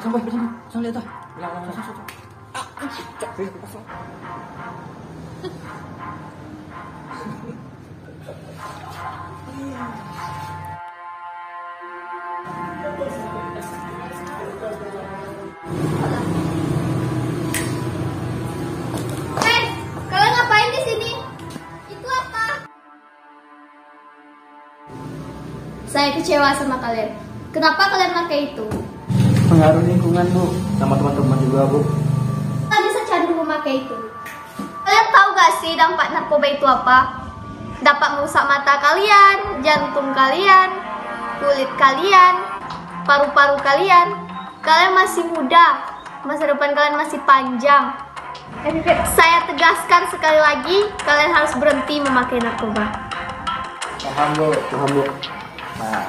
Pasang boy, pasang lihat tuh. Hei, kalian ngapain di sini? Itu apa? Saya kecewa sama kalian. Kenapa kalian pakai itu? Pengaruh lingkungan bu, sama teman-teman juga bu. Kalian bisa candu memakai itu. Kalian tahu gak sih dampak narkoba itu apa? Dapat merusak mata kalian, jantung kalian, kulit kalian, paru-paru kalian. Kalian masih muda, masa depan kalian masih panjang. Saya tegaskan sekali lagi, kalian harus berhenti memakai narkoba. Paham bu. Nah.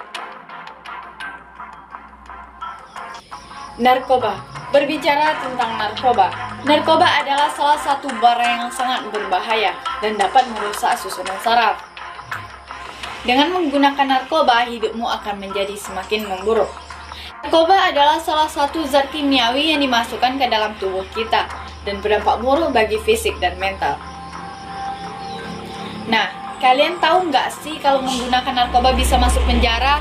Narkoba. Berbicara tentang narkoba, narkoba adalah salah satu barang yang sangat berbahaya dan dapat merusak susunan saraf. Dengan menggunakan narkoba, hidupmu akan menjadi semakin memburuk. Narkoba adalah salah satu zat kimiawi yang dimasukkan ke dalam tubuh kita dan berdampak buruk bagi fisik dan mental. Nah, kalian tahu nggak sih kalau menggunakan narkoba bisa masuk penjara?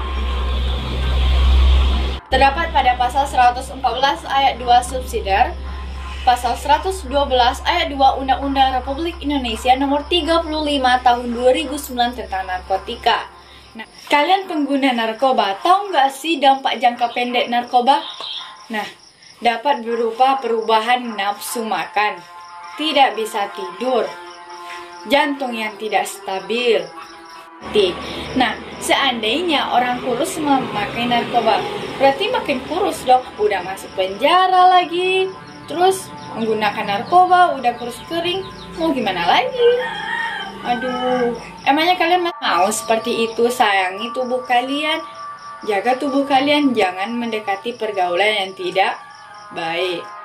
Terdapat pada pasal 114 ayat 2 subsidiar, pasal 112 ayat 2 Undang-Undang Republik Indonesia nomor 35 tahun 2009 tentang narkotika. Nah, kalian pengguna narkoba, tahu nggak sih dampak jangka pendek narkoba? Nah, dapat berupa perubahan nafsu makan, tidak bisa tidur, jantung yang tidak stabil. Nah, seandainya orang kurus memakai narkoba, berarti makin kurus dong, udah masuk penjara lagi. Terus menggunakan narkoba, udah kurus kering, mau gimana lagi? Aduh, emangnya kalian mau seperti itu? Sayangi tubuh kalian, jaga tubuh kalian, jangan mendekati pergaulan yang tidak baik.